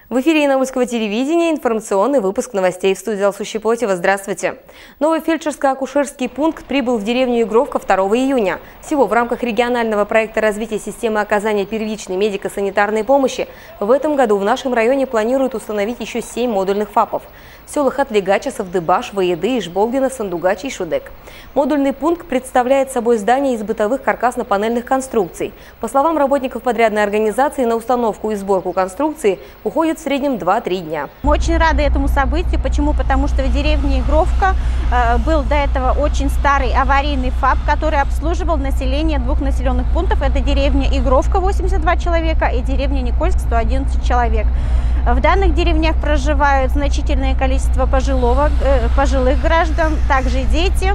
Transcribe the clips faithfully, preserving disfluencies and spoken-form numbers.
В эфире Янаульского телевидения информационный выпуск новостей. В студии Алсу Щепотева. Здравствуйте. Новый фельдшерско-акушерский пункт прибыл в деревню Игровка второго июня. Всего в рамках регионального проекта развития системы оказания первичной медико-санитарной помощи в этом году в нашем районе планируют установить еще семь модульных ФАПов. В селах Атлигача, Савдыбаш, Воеды, Ишболдино, Сандугач и Шудек. Модульный пункт представляет собой здание из бытовых каркасно-панельных конструкций. По словам работников подрядной организации, на установку и сборку конструкции уходит в среднем два-три дня. Мы очень рады этому событию. Почему? Потому что в деревне Игровка э, был до этого очень старый аварийный ФАП, который обслуживал население двух населенных пунктов. Это деревня Игровка, восемьдесят два человека, и деревня Никольск, сто одиннадцать человек. В данных деревнях проживают значительное количество пожилого, э, пожилых граждан, также дети.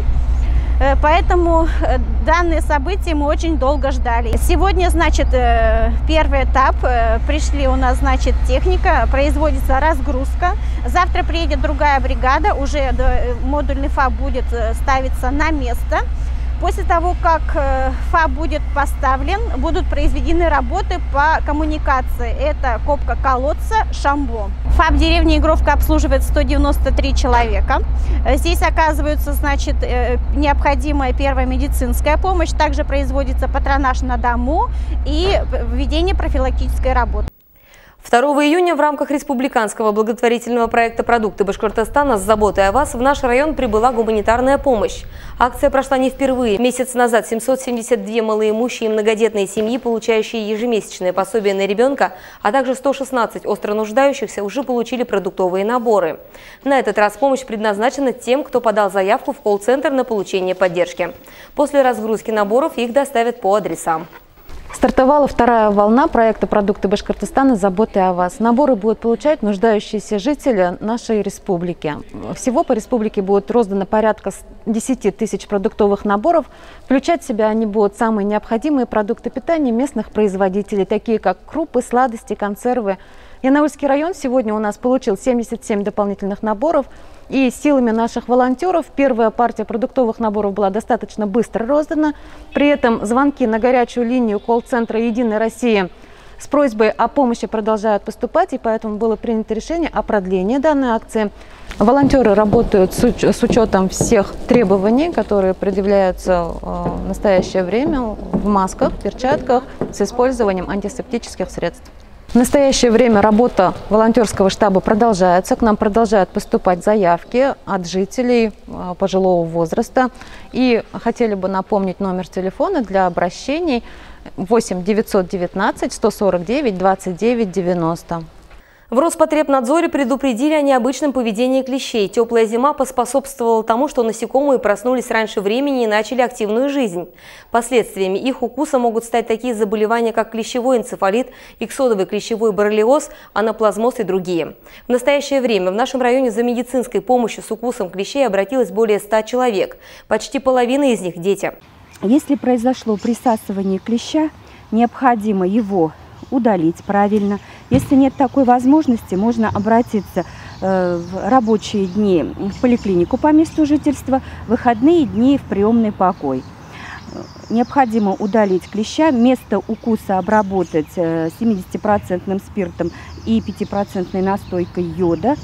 Поэтому данные события мы очень долго ждали. Сегодня, значит, первый этап. Пришли у нас, значит, техника, производится разгрузка. Завтра приедет другая бригада, уже модульный ФАП будет ставиться на место. После того, как ФАП будет поставлен, будут произведены работы по коммуникации. Это копка колодца, шамбо. ФАП деревни Игровка обслуживает сто девяносто три человека. Здесь оказывается, значит, необходимая первая медицинская помощь. Также производится патронаж на дому и введение профилактической работы. второго июня в рамках республиканского благотворительного проекта «Продукты Башкортостана» с заботой о вас в наш район прибыла гуманитарная помощь. Акция прошла не впервые. Месяц назад семьсот семьдесят две малоимущие и многодетные семьи, получающие ежемесячное пособие на ребенка, а также сто шестнадцать остро нуждающихся уже получили продуктовые наборы. На этот раз помощь предназначена тем, кто подал заявку в колл-центр на получение поддержки. После разгрузки наборов их доставят по адресам. Стартовала вторая волна проекта «Продукты Башкортостана. Заботы о вас». Наборы будут получать нуждающиеся жители нашей республики. Всего по республике будет роздано порядка десяти тысяч продуктовых наборов. Включать в себя они будут самые необходимые продукты питания местных производителей, такие как крупы, сладости, консервы. Янаульский район сегодня у нас получил семьдесят семь дополнительных наборов. И силами наших волонтеров первая партия продуктовых наборов была достаточно быстро роздана. При этом звонки на горячую линию колл-центра «Единой России» с просьбой о помощи продолжают поступать, и поэтому было принято решение о продлении данной акции. Волонтеры работают с учетом всех требований, которые предъявляются в настоящее время в масках, перчатках с использованием антисептических средств. В настоящее время работа волонтерского штаба продолжается. К нам продолжают поступать заявки от жителей пожилого возраста. И хотели бы напомнить номер телефона для обращений восемь девятьсот девятнадцать сто сорок девять двадцать девять девяносто. В Роспотребнадзоре предупредили о необычном поведении клещей. Теплая зима поспособствовала тому, что насекомые проснулись раньше времени и начали активную жизнь. Последствиями их укуса могут стать такие заболевания, как клещевой энцефалит, иксодовый клещевой боррелиоз, анаплазмоз и другие. В настоящее время в нашем районе за медицинской помощью с укусом клещей обратилось более ста человек. Почти половина из них – дети. Если произошло присасывание клеща, необходимо его удалить правильно. Если нет такой возможности, можно обратиться э, в рабочие дни в поликлинику по месту жительства, в выходные дни в приемный покой. Необходимо удалить клеща, место укуса обработать э, семидесятипроцентным спиртом и пятипроцентной настойкой йода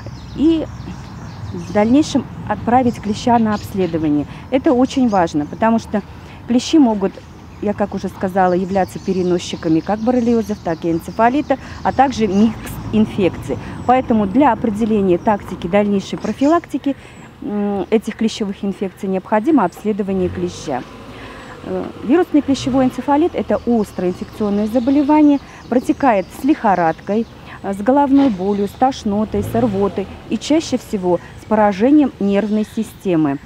и в дальнейшем отправить клеща на обследование. Это очень важно, потому что клещи могут, я как уже сказала, являться переносчиками как боррелиозов, так и энцефалита, а также микс инфекций. Поэтому для определения тактики дальнейшей профилактики этих клещевых инфекций необходимо обследование клеща. Вирусный клещевой энцефалит – это острое инфекционное заболевание, протекает с лихорадкой, с головной болью, с тошнотой, с рвотой и чаще всего с поражением нервной системы.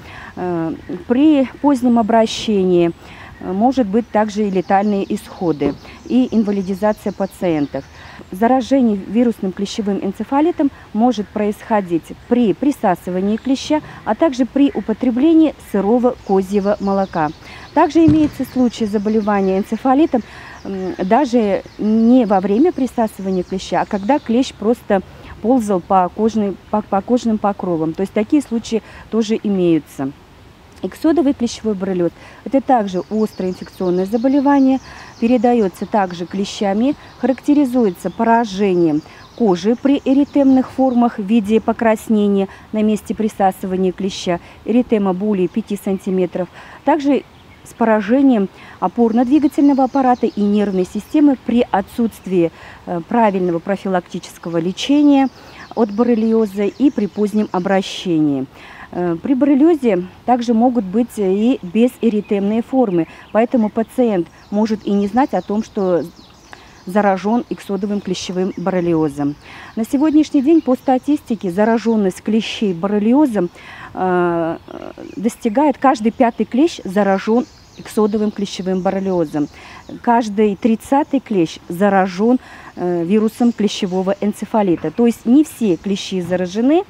При позднем обращении может быть также и летальные исходы, и инвалидизация пациентов. Заражение вирусным клещевым энцефалитом может происходить при присасывании клеща, а также при употреблении сырого козьего молока. Также имеется случай заболевания энцефалитом даже не во время присасывания клеща, а когда клещ просто ползал по, кожной, по, по кожным покровам. То есть такие случаи тоже имеются. Иксодовый клещевой боррелиоз – это также острое инфекционное заболевание, передается также клещами, характеризуется поражением кожи при эритемных формах в виде покраснения на месте присасывания клеща, эритема более пяти сантиметров, также с поражением опорно-двигательного аппарата и нервной системы при отсутствии правильного профилактического лечения от боррелиоза и при позднем обращении. При боррелиозе также могут быть и безэритемные формы, поэтому пациент может и не знать о том, что заражен иксодовым клещевым боррелиозом. На сегодняшний день по статистике зараженность клещей боррелиозом э, достигает, каждый пятый клещ заражен иксодовым клещевым боррелиозом. Каждый тридцатый клещ заражен э, вирусом клещевого энцефалита. То есть не все клещи заражены,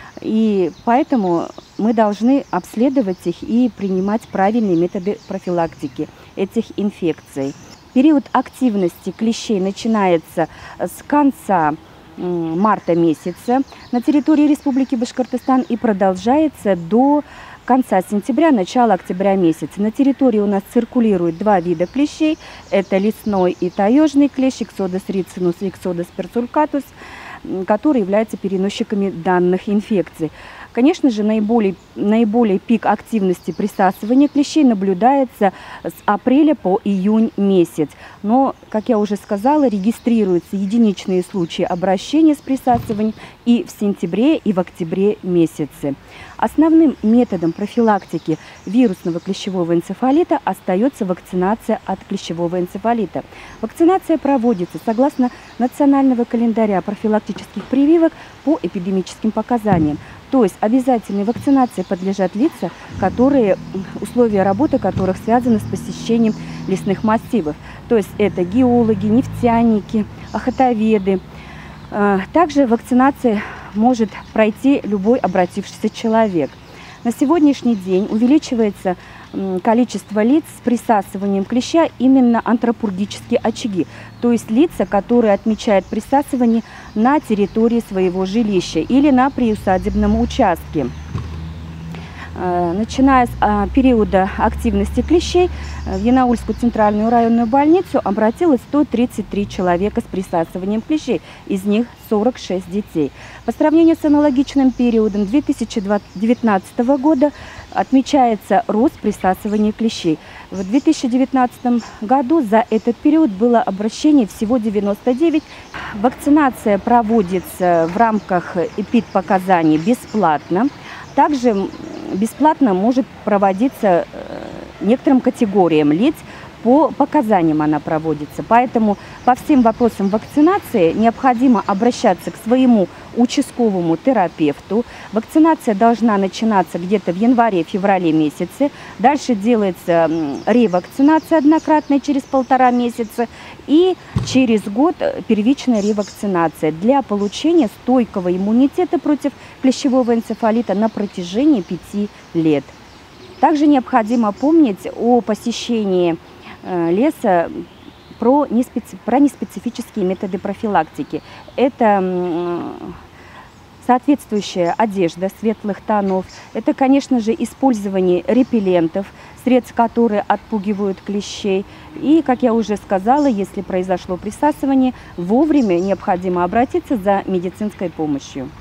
и поэтому мы должны обследовать их и принимать правильные методы профилактики этих инфекций. Период активности клещей начинается с конца марта месяца на территории Республики Башкортостан и продолжается до конца сентября, начала октября месяца. На территории у нас циркулируют два вида клещей. Это лесной и таежный клещ, Иксодос рицинус и Иксодос персулькатус, которые являются переносчиками данных инфекций. Конечно же, наиболее, наиболее пик активности присасывания клещей наблюдается с апреля по июнь месяц. Но, как я уже сказала, регистрируются единичные случаи обращения с присасыванием и в сентябре, и в октябре месяце. Основным методом профилактики вирусного клещевого энцефалита остается вакцинация от клещевого энцефалита. Вакцинация проводится согласно национального календаря профилактических прививок по эпидемическим показаниям. То есть обязательной вакцинации подлежат лица, которые, условия работы которых связаны с посещением лесных массивов. То есть это геологи, нефтяники, охотоведы. Также вакцинация может пройти любой обратившийся человек. На сегодняшний день увеличивается количество лиц с присасыванием клеща именно антропургические очаги, то есть лица, которые отмечают присасывание на территории своего жилища или на приусадебном участке. Начиная с периода активности клещей, в Янаульскую центральную районную больницу обратилось сто тридцать три человека с присасыванием клещей, из них сорок шесть детей. По сравнению с аналогичным периодом две тысячи девятнадцатого года отмечается рост присасывания клещей. В две тысячи девятнадцатом году за этот период было обращений всего девяносто девять. Вакцинация проводится в рамках эпидпоказаний бесплатно. Также бесплатно может проводиться некоторым категориям лиц, по показаниям она проводится. Поэтому по всем вопросам вакцинации необходимо обращаться к своему участковому терапевту. Вакцинация должна начинаться где-то в январе-феврале месяце. Дальше делается ревакцинация однократная через полтора месяца. И через год первичная ревакцинация для получения стойкого иммунитета против клещевого энцефалита на протяжении пяти лет. Также необходимо помнить о посещении леса про, неспеци... про неспецифические методы профилактики. Это соответствующая одежда светлых тонов, это, конечно же, использование репеллентов, средств, которые отпугивают клещей. И, как я уже сказала, если произошло присасывание, вовремя необходимо обратиться за медицинской помощью.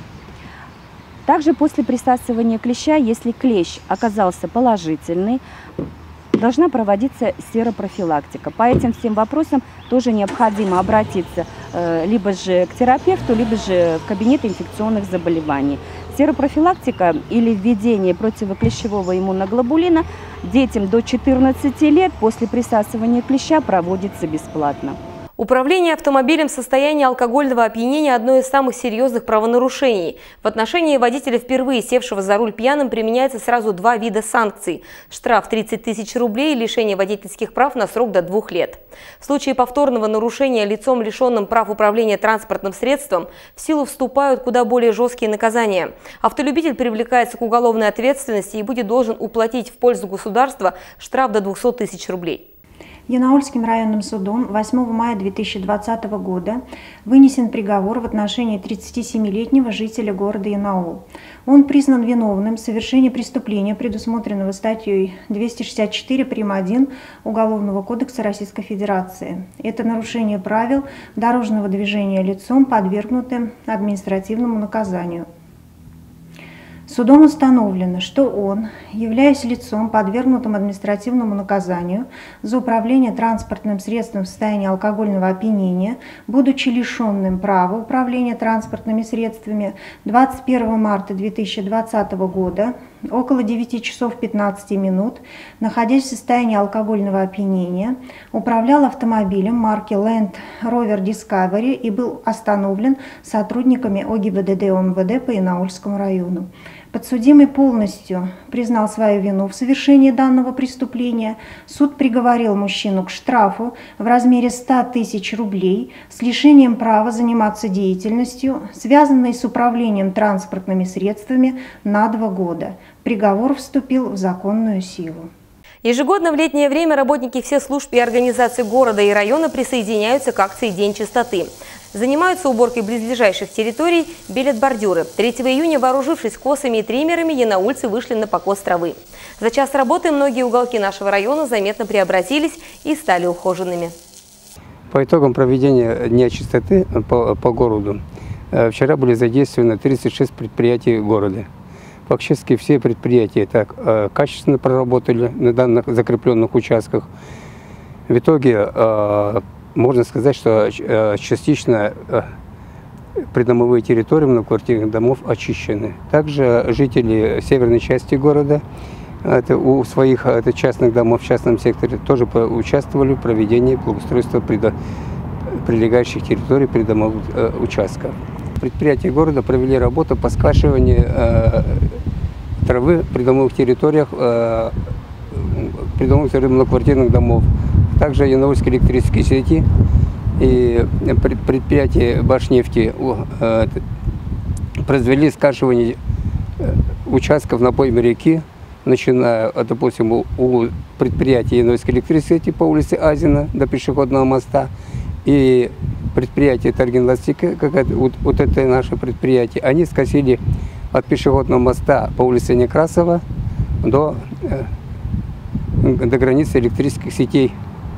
Также после присасывания клеща, если клещ оказался положительный, должна проводиться серопрофилактика. По этим всем вопросам тоже необходимо обратиться э, либо же к терапевту, либо же в кабинет инфекционных заболеваний. Серопрофилактика или введение противоклещевого иммуноглобулина детям до четырнадцати лет после присасывания клеща проводится бесплатно. Управление автомобилем в состоянии алкогольного опьянения – одно из самых серьезных правонарушений. В отношении водителя, впервые севшего за руль пьяным, применяется сразу два вида санкций – штраф тридцать тысяч рублей и лишение водительских прав на срок до двух лет. В случае повторного нарушения лицом, лишенным прав управления транспортным средством, в силу вступают куда более жесткие наказания. Автолюбитель привлекается к уголовной ответственности и будет должен уплатить в пользу государства штраф до двухсот тысяч рублей. Янаульским районным судом восьмого мая две тысячи двадцатого года вынесен приговор в отношении тридцатисемилетнего жителя города Янаул. Он признан виновным в совершении преступления, предусмотренного статьей двести шестьдесят четыре прим. один Уголовного кодекса Российской Федерации. Это нарушение правил дорожного движения лицом, подвергнутым административному наказанию. Судом установлено, что он, являясь лицом, подвергнутым административному наказанию за управление транспортным средством в состоянии алкогольного опьянения, будучи лишенным права управления транспортными средствами, двадцать первого марта две тысячи двадцатого года около девяти часов пятнадцати минут, находясь в состоянии алкогольного опьянения, управлял автомобилем марки Land Rover Discovery и был остановлен сотрудниками ОГИБДД ОМВД по Янаульскому району. Подсудимый полностью признал свою вину в совершении данного преступления. Суд приговорил мужчину к штрафу в размере ста тысяч рублей с лишением права заниматься деятельностью, связанной с управлением транспортными средствами, на два года. Приговор вступил в законную силу. Ежегодно в летнее время работники всех служб и организаций города и района присоединяются к акции «День чистоты». Занимаются уборкой близлежащих территорий, белят бордюры. третьего июня, вооружившись косами и триммерами, янаульцы вышли на покос травы. За час работы многие уголки нашего района заметно преобразились и стали ухоженными. По итогам проведения Дня чистоты по, по городу вчера были задействованы тридцать шесть предприятий города. Фактически все предприятия так качественно проработали на данных закрепленных участках. В итоге можно сказать, что частично придомовые территории многоквартирных домов очищены. Также жители северной части города, это у своих это частных домов в частном секторе, тоже участвовали в проведении благоустройства прилегающих территорий придомовых участков. Предприятия города провели работу по скашиванию травы в придомовых территориях, придомовых многоквартирных домов. Также Янаульские электрические сети и предприятия Башнефти произвели скашивание участков на пойме реки, начиная, допустим, у предприятия Янаульской электрической сети по улице Азина до пешеходного моста и предприятие Таргин-Ластика, как это, вот, вот это наше предприятие, они скосили от пешеходного моста по улице Некрасова до, до границы электрических сетей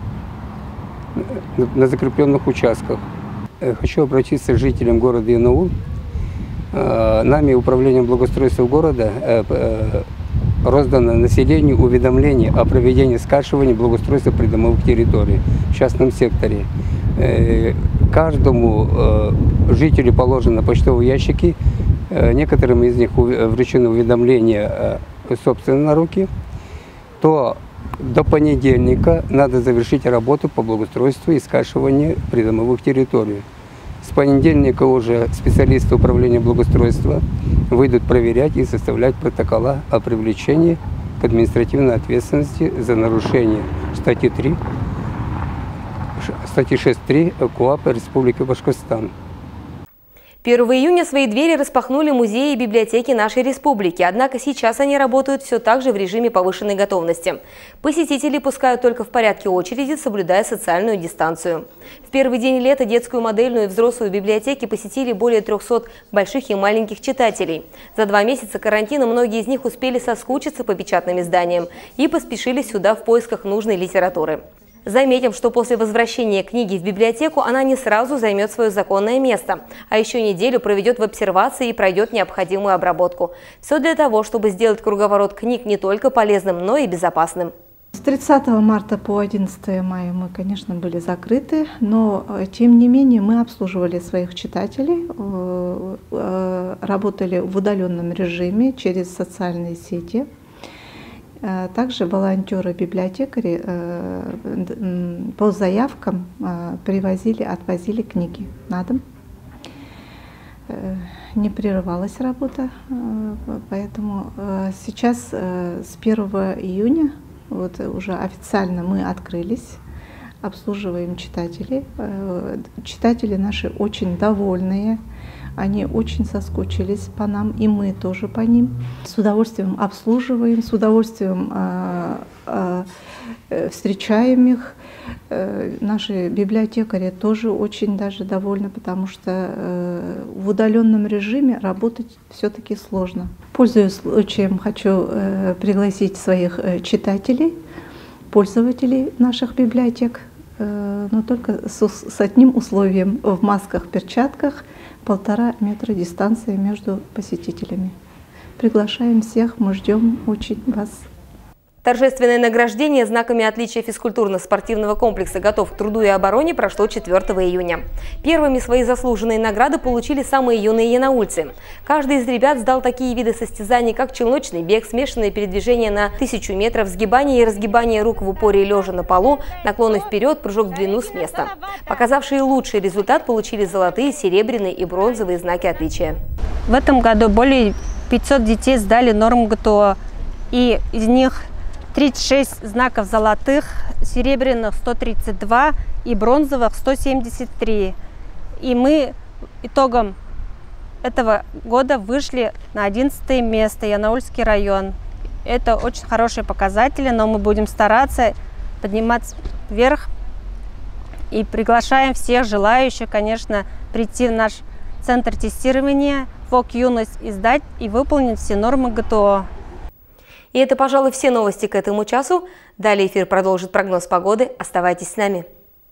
на закрепленных участках. Хочу обратиться к жителям города Янаул. Нами, управлением благоустройства города, роздано населению уведомление о проведении скашивания благоустройства придомовых территорий в частном секторе. Каждому жителю положено почтовые ящики, некоторым из них вручено уведомление собственно на руки, то до понедельника надо завершить работу по благоустройству и скашиванию придомовых территорий. С понедельника уже специалисты управления благоустройства выйдут проверять и составлять протокола о привлечении к административной ответственности за нарушение статьи три, статьи шесть три КоАПа Республики Башкортостан. первого июня свои двери распахнули музеи и библиотеки нашей республики, однако сейчас они работают все так же в режиме повышенной готовности. Посетителей пускают только в порядке очереди, соблюдая социальную дистанцию. В первый день лета детскую, модельную и взрослую библиотеки посетили более трёхсот больших и маленьких читателей. За два месяца карантина многие из них успели соскучиться по печатным изданиям и поспешили сюда в поисках нужной литературы. Заметим, что после возвращения книги в библиотеку она не сразу займет свое законное место, а еще неделю проведет в обсервации и пройдет необходимую обработку. Все для того, чтобы сделать круговорот книг не только полезным, но и безопасным. С тридцатого марта по одиннадцатое мая мы, конечно, были закрыты, но тем не менее мы обслуживали своих читателей, работали в удаленном режиме через социальные сети. Также волонтеры-библиотекари по заявкам привозили, отвозили книги на дом. Не прерывалась работа, поэтому сейчас с первого июня вот уже официально мы открылись, обслуживаем читателей. Читатели наши очень довольные. Они очень соскучились по нам, и мы тоже по ним. С удовольствием обслуживаем, с удовольствием э, э, встречаем их. Наши библиотекари тоже очень даже довольны, потому что в удаленном режиме работать все-таки сложно. Пользуясь случаем, хочу пригласить своих читателей, пользователей наших библиотек, но только с одним условием: в масках, перчатках, полтора метра дистанции между посетителями. Приглашаем всех, мы ждем очень вас. Торжественное награждение знаками отличия физкультурно-спортивного комплекса «Готов к труду и обороне» прошло четвёртого июня. Первыми свои заслуженные награды получили самые юные янаульцы. Каждый из ребят сдал такие виды состязаний, как челночный бег, смешанные передвижения на тысячу метров, сгибание и разгибание рук в упоре лежа на полу, наклоны вперед, прыжок в длину с места. Показавшие лучший результат получили золотые, серебряные и бронзовые знаки отличия. В этом году более пятисот детей сдали норму ГТО, и из них тридцать шесть знаков золотых, серебряных сто тридцать два и бронзовых сто семьдесят три. И мы итогом этого года вышли на одиннадцатое место, Янаульский район. Это очень хорошие показатели, но мы будем стараться подниматься вверх и приглашаем всех желающих, конечно, прийти в наш центр тестирования ВОК «Юность» и сдать и выполнить все нормы ГТО. И это, пожалуй, все новости к этому часу. Далее эфир продолжит прогноз погоды. Оставайтесь с нами.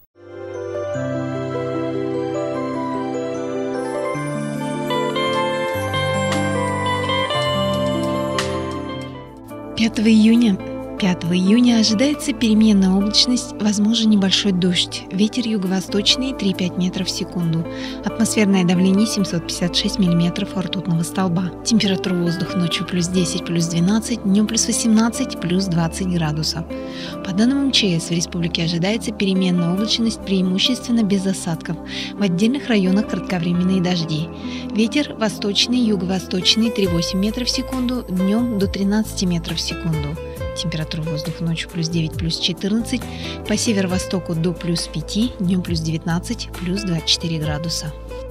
пятого июня. пятого июня ожидается переменная облачность, возможен небольшой дождь. Ветер юго-восточный три-пять метров в секунду. Атмосферное давление семьсот пятьдесят шесть миллиметров ртутного столба. Температура воздуха ночью плюс десять, плюс двенадцать, днем плюс восемнадцать, плюс двадцать градусов. По данным МЧС, в республике ожидается переменная облачность, преимущественно без осадков. В отдельных районах кратковременные дожди. Ветер восточный, юго-восточный три-восемь метров в секунду, днем до тринадцати метров в секунду. Температура воздуха ночью плюс девять, плюс четырнадцать, по северо-востоку до плюс пяти, днем плюс девятнадцать, плюс двадцать четыре градуса.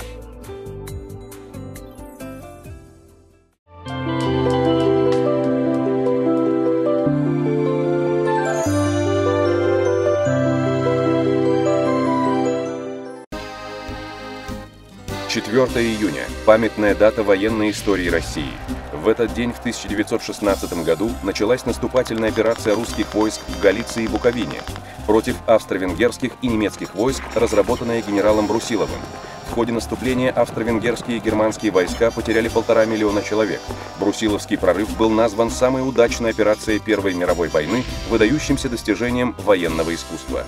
четвёртого июня – памятная дата военной истории России. В этот день в тысяча девятьсот шестнадцатом году началась наступательная операция русских войск в Галиции и Буковине против австро-венгерских и немецких войск, разработанная генералом Брусиловым. В ходе наступления австро-венгерские и германские войска потеряли полтора миллиона человек. Брусиловский прорыв был назван самой удачной операцией Первой мировой войны, выдающимся достижением военного искусства.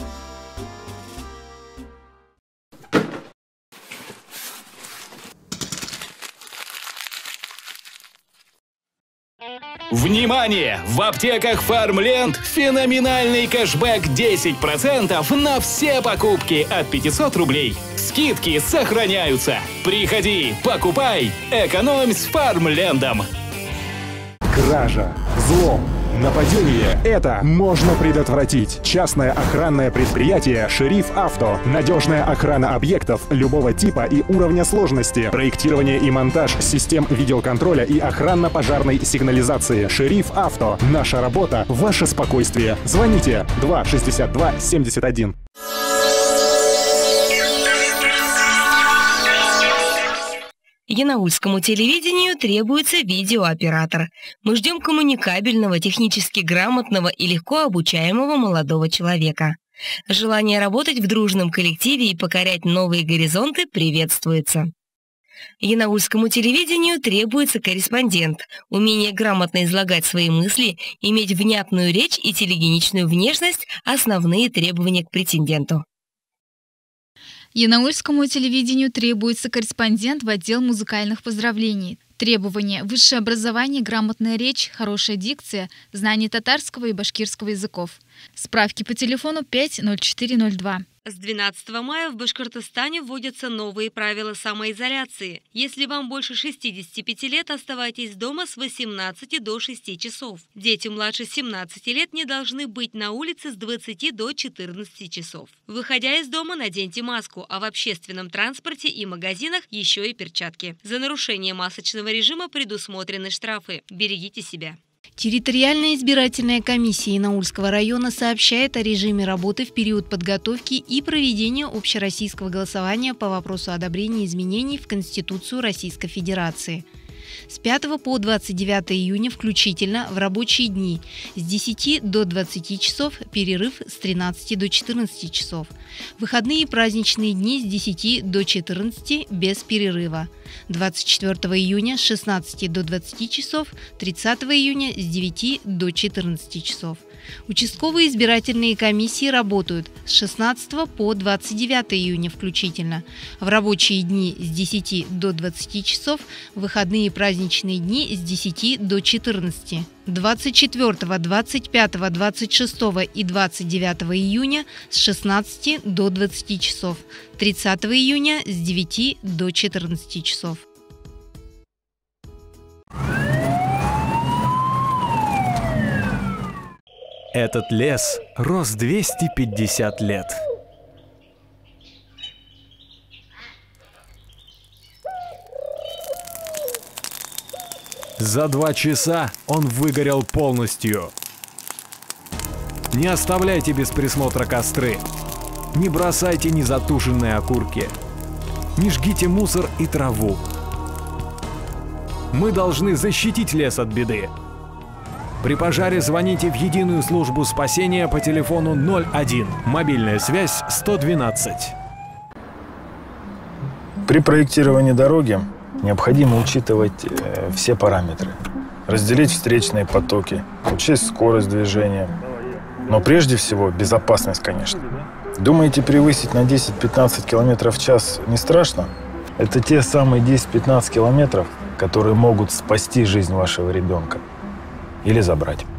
Внимание! В аптеках Фармленд феноменальный кэшбэк десять процентов на все покупки от пятисот рублей. Скидки сохраняются. Приходи, покупай, экономь с Фармлендом. Кража, взлом, нападение – это можно предотвратить. Частное охранное предприятие «Шериф Авто». Надежная охрана объектов любого типа и уровня сложности. Проектирование и монтаж систем видеоконтроля и охранно-пожарной сигнализации. «Шериф Авто». Наша работа – ваше спокойствие. Звоните два шестьдесят два семьдесят один. Янаульскому телевидению требуется видеооператор. Мы ждем коммуникабельного, технически грамотного и легко обучаемого молодого человека. Желание работать в дружном коллективе и покорять новые горизонты приветствуется. Янаульскому телевидению требуется корреспондент, умение грамотно излагать свои мысли, иметь внятную речь и телегеничную внешность – основные требования к претенденту. Янаульскому телевидению требуется корреспондент в отдел музыкальных поздравлений. Требования – высшее образование, грамотная речь, хорошая дикция, знание татарского и башкирского языков. Справки по телефону пять ноль четыре ноль два. С двенадцатого мая в Башкортостане вводятся новые правила самоизоляции. Если вам больше шестидесяти пяти лет, оставайтесь дома с восемнадцати до шести часов. Дети младше семнадцати лет не должны быть на улице с двадцати до четырнадцати часов. Выходя из дома, наденьте маску, а в общественном транспорте и магазинах еще и перчатки. За нарушение масочного режима предусмотрены штрафы. Берегите себя. Территориальная избирательная комиссия Янаульского района сообщает о режиме работы в период подготовки и проведения общероссийского голосования по вопросу одобрения изменений в Конституцию Российской Федерации. С пятого по двадцать девятое июня включительно в рабочие дни с десяти до двадцати часов, перерыв с тринадцати до четырнадцати часов. Выходные и праздничные дни с десяти до четырнадцати без перерыва. двадцать четвёртого июня с шестнадцати до двадцати часов, тридцатого июня с девяти до четырнадцати часов. Участковые избирательные комиссии работают с шестнадцатого по двадцать девятое июня включительно. В рабочие дни с десяти до двадцати часов, выходные и праздничные дни с десяти до четырнадцати. двадцать четвёртого, двадцать пятого, двадцать шестого и двадцать девятого июня с шестнадцати до двадцати часов. тридцатого июня с девяти до четырнадцати часов. Этот лес рос двести пятьдесят лет. За два часа он выгорел полностью. Не оставляйте без присмотра костры. Не бросайте незатушенные окурки. Не жгите мусор и траву. Мы должны защитить лес от беды. При пожаре звоните в единую службу спасения по телефону ноль один. Мобильная связь сто двенадцать. При проектировании дороги необходимо учитывать э, все параметры. Разделить встречные потоки, учесть скорость движения. Но прежде всего безопасность, конечно. Думаете, превысить на десять-пятнадцать километров в час не страшно? Это те самые десять-пятнадцать километров, которые могут спасти жизнь вашего ребенка или забрать.